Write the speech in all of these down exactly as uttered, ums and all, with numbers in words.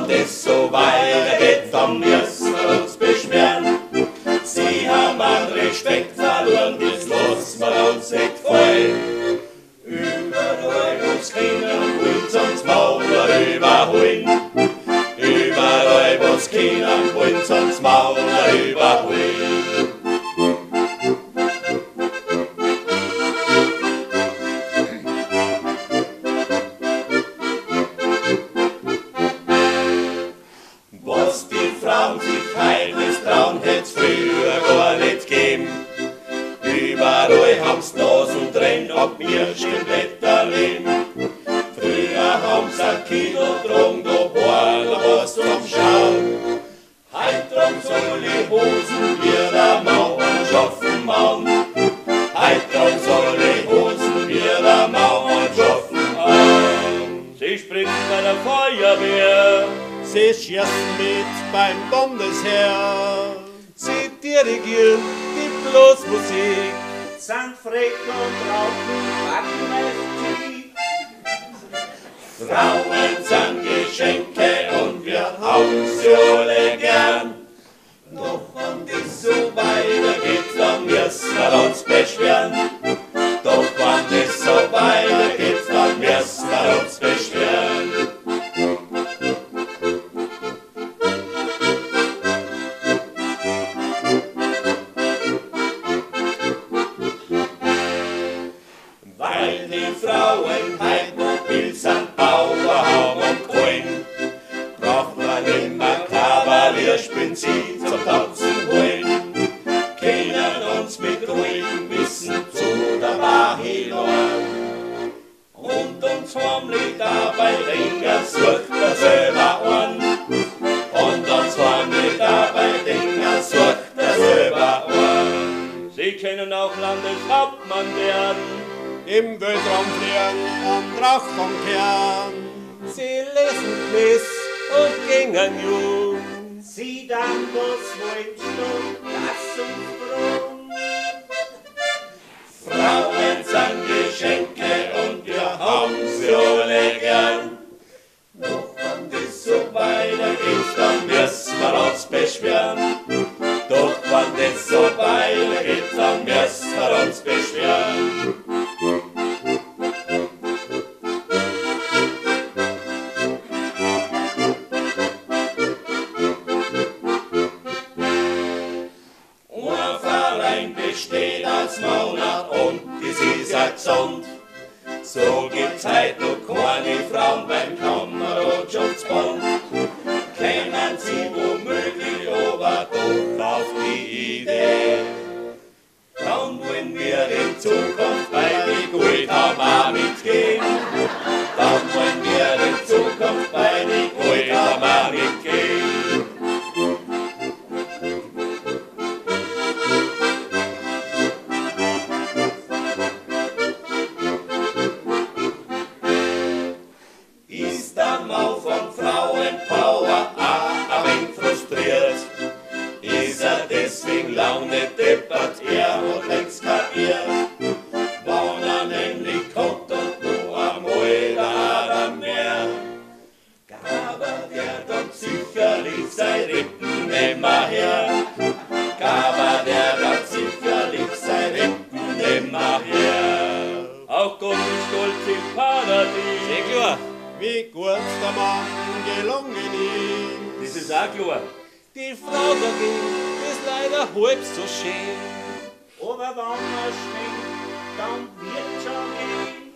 wann das so weitergeht, dann müssen wir uns beschweren. Sie haben an Respekt verloren, das lassen wir uns nicht fallen. Überall, wo's Kinder wollen, sonst Mauler überholen. Überall, wo's Kinder wollen, sonst Mauler überholen. Was die Frauen sich heimlich trauen, hätt's früher gar nicht gegeben. Überall haben's Nasen drin, ab Mirschenblätter leben. Früher haben's ein Kilo drum, da war da was zum Schauen. Heut drum soll die Hosen wieder Mauern schaffen, Mann. Heut drum soll die Hosen wieder Mauern schaffen, Mann. Sie springen bei der Feuerwehr, sie schießen mit beim Bundesheer, sie dirigieren die Bluesmusik, sind frech und rauchen Backmestik. Frauen sind Geschenke und wir haben sie alle gern. Doch wenn das so weitergeht, dann müssen wir uns beschweren. Doch wenn das so weitergeht, dann müssen wir uns beschweren. Weil die Frauen heut mobil sind, Bauer haben und Kohlen, braucht man immer Kavalier, spielen sie zum Tanzen holen. Können uns mit ruhigem Wissen zu der Bar hinein. Und uns heimlich dabei Dinger sucht er selber an. Und uns heimlich dabei Dinger sucht er selber an. Sie können auch Landeshauptmann werden, im Weltraum fliegen und Rauchfang kehren. Sie lesen Quiz und gingen jung. Sie dann was wollen, Stund, das und Brunn. Frauen sind Geschenke und wir haben sie alle gern. Doch wenn das so weitergeht, dann müssen wir uns beschweren. Doch wenn das so weitergeht, dann müssen wir uns beschweren. Ein Verein besteht als Monat und das ist ja gesund. So gibt's heut noch keine Frauen beim Kameradschaftsbund. Kämen sie womöglich aber doch auf die Idee, dann wollen wir in Zukunft bei die Goldhammer mitgehen. Dann wollen wir in Zukunft bei die Goldhammer mitgehen. Ist der Mau von Frauenpower auch ein wenig frustriert? Ist er deswegen Laune deppert, er hat längst kapiert. Wann er nämlich kommt und noch einmal da mehr, gab er der dann sicherlich sein Rippen nimmer her. Gab er der dann sicherlich sein Rippen nimmer her. auch Gott ist stolz im Paradies. Sehr klar, wie gut der Mann gelungen ist. Das ist auch klar. Die Frau dagegen ist leider halb so schön. Aber wenn man schmeckt, dann wird schon gehen.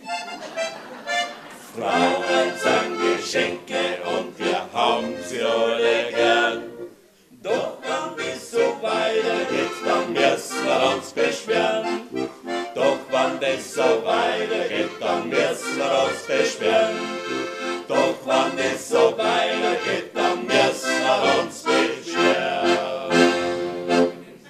Frauen sind Geschenke und wir haben sie alle gern. Doch wenn es so weitergeht, dann müssen wir uns beschweren. Doch wenn das so weitergeht,